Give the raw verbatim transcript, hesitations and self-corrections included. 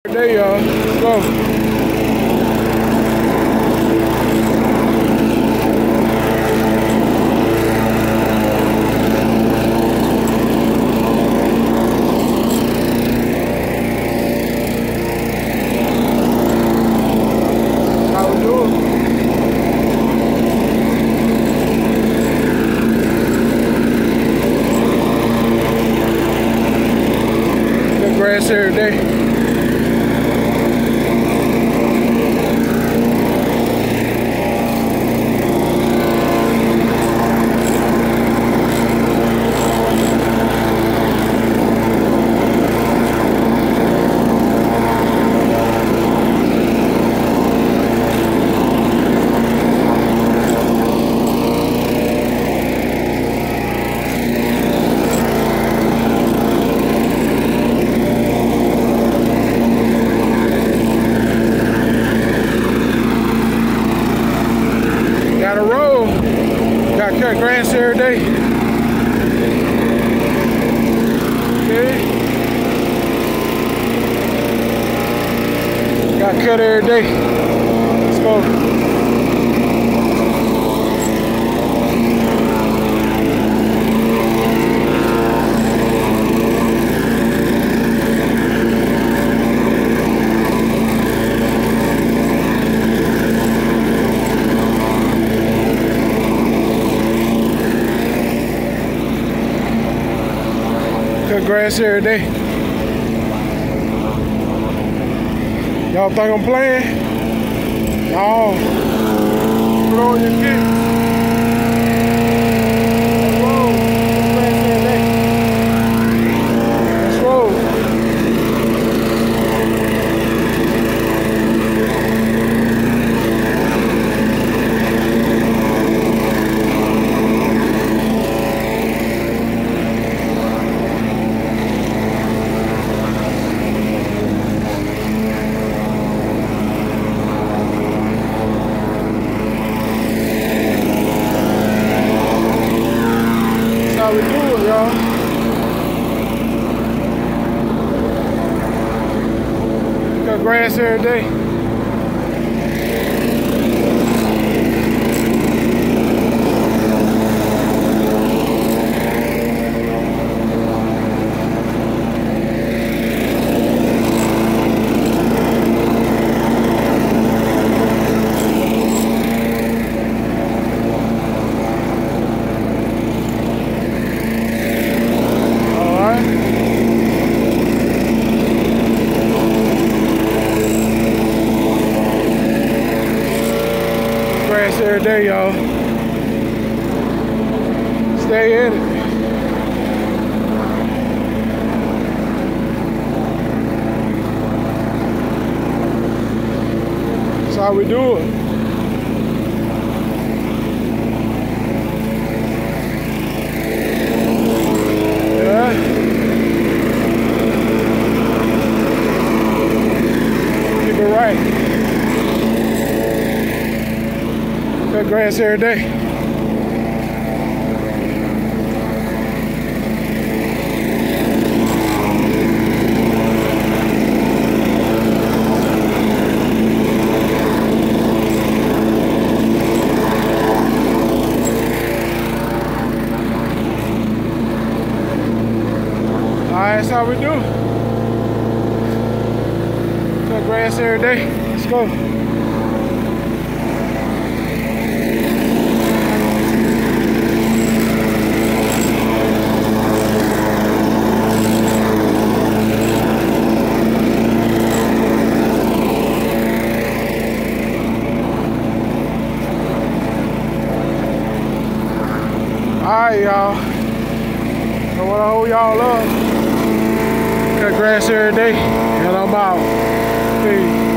There y'all, let's go. Grass every day. Got a road. Got cut grass every day. Okay. Got cut every day. Let's go. Cut grass every day. Y'all think I'm playing? No. Put on your feet. How we do it, y'all. Cut grass every day. Grass every day, y'all. Stay in it. That's how we do it. Yeah. Keep it right. Cut grass every day. Alright, that's how we do. Cut grass every day. Let's go. Alright, y'all. I want to hold y'all up. Cut grass every day, and I'm out. Peace.